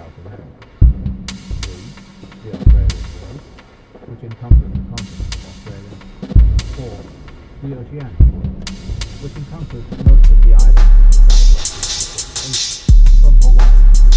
South America. 3. The Australian world, which encompasses the continent of Australia. 4. The Oceanic world, which encompasses most of the islands in the southwestern Pacific Ocean, from Hawaii to